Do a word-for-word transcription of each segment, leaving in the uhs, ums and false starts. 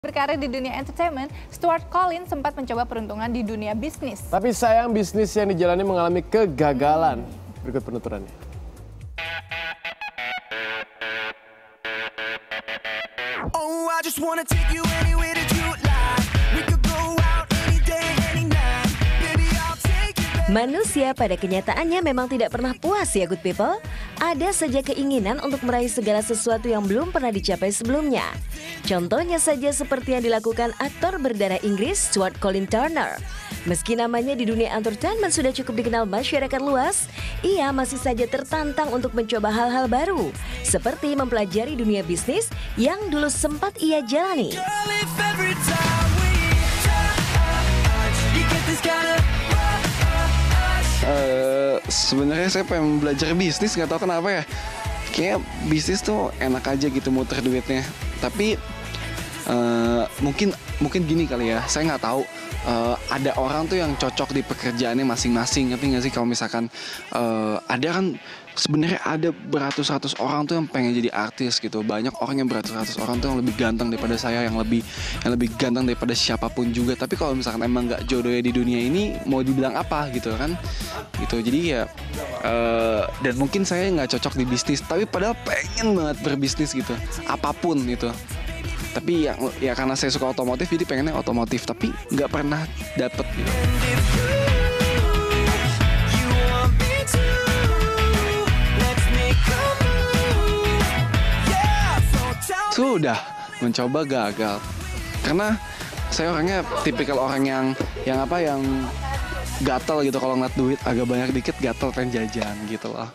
Berkarir di dunia entertainment, Stuart Collins sempat mencoba peruntungan di dunia bisnis. Tapi sayang bisnis yang dijalani mengalami kegagalan. Berikut penuturannya. Oh, I just wanna take you anywhere that you like. We could go out any day, any night. Baby, I'll take you there. Manusia pada kenyataannya memang tidak pernah puas ya good people. Ada saja keinginan untuk meraih segala sesuatu yang belum pernah dicapai sebelumnya. Contohnya saja seperti yang dilakukan aktor berdarah Inggris Stuart Colin Turner. Meski namanya di dunia entertainment sudah cukup dikenal masyarakat luas, ia masih saja tertantang untuk mencoba hal-hal baru. Seperti mempelajari dunia bisnis yang dulu sempat ia jalani. Girl, if every time we touch, you get this kind of rush. Uh, sebenarnya saya pengen belajar bisnis, nggak tahu kenapa ya. Kayak bisnis tuh enak aja gitu muter duitnya. Tapi uh, mungkin mungkin gini kali ya, saya nggak tahu. Uh, ada orang tuh yang cocok di pekerjaannya masing-masing, ngerti nggak sih? Kalau misalkan uh, ada kan sebenarnya ada beratus-ratus orang tuh yang pengen jadi artis gitu. Banyak orang yang beratus-ratus orang tuh yang lebih ganteng daripada saya, yang lebih yang lebih ganteng daripada siapapun juga. Tapi kalau misalkan emang nggak jodohnya di dunia ini, mau dibilang apa gitu kan? Gitu. Jadi ya uh, dan mungkin saya nggak cocok di bisnis, tapi padahal pengen banget berbisnis gitu, apapun gitu. Tapi ya, ya karena saya suka otomotif, jadi pengennya otomotif, tapi nggak pernah dapet gitu. Sudah mencoba gagal, karena saya orangnya tipikal orang yang yang apa yang gatel gitu. Kalau ngeliat duit agak banyak dikit gatel pengen jajan gitu loh.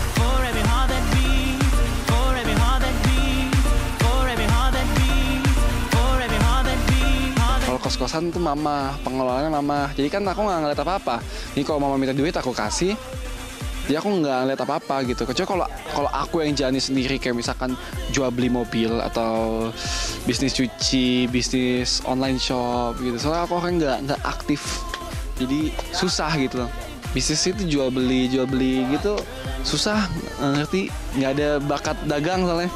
Kos-kosan tuh mama, pengelolanya mama. Jadi kan aku nggak ngeliat apa-apa. Jadi kalau mama minta duit aku kasih, jadi aku nggak ngeliat apa-apa gitu. Kecuali kalau kalau aku yang jalani sendiri, kayak misalkan jual beli mobil atau bisnis cuci, bisnis online shop gitu. Soalnya aku orang nggak nggak aktif, jadi susah gitu loh. Bisnis itu jual beli jual beli gitu susah, ngerti? Nggak ada bakat dagang soalnya.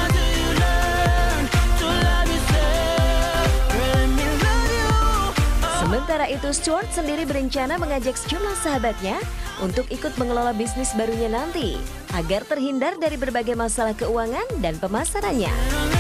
Sementara itu, Stuart sendiri berencana mengajak sejumlah sahabatnya untuk ikut mengelola bisnis barunya nanti, agar terhindar dari berbagai masalah keuangan dan pemasarannya.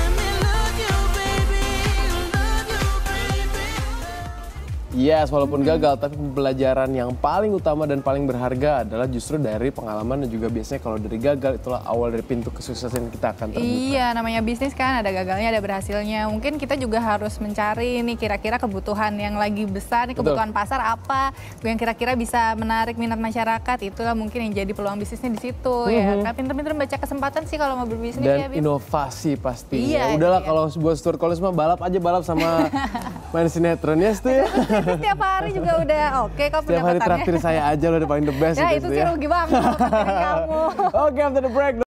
Yes, walaupun gagal, tapi pembelajaran yang paling utama dan paling berharga adalah justru dari pengalaman, dan juga biasanya kalau dari gagal itulah awal dari pintu kesuksesan kita akan terbuka. Iya, namanya bisnis kan ada gagalnya, ada berhasilnya. Mungkin kita juga harus mencari nih kira-kira kebutuhan yang lagi besar, nih kebutuhan Betul. pasar apa yang kira-kira bisa menarik minat masyarakat. Itulah mungkin yang jadi peluang bisnisnya di situ mm-hmm. ya. Kan pinter-pinter baca kesempatan sih kalau mau berbisnis dan ya. Dan inovasi pastinya. Iya, Udahlah iya. kalau buat Stuart Collins mah balap aja balap sama main sinetron ya Stu ya. Setiap hari juga udah oke okay, kok pendapatannya. Setiap hari traktir saya aja lo udah paling the best. Ya itu sih rugi banget kamu. Oke, after the break.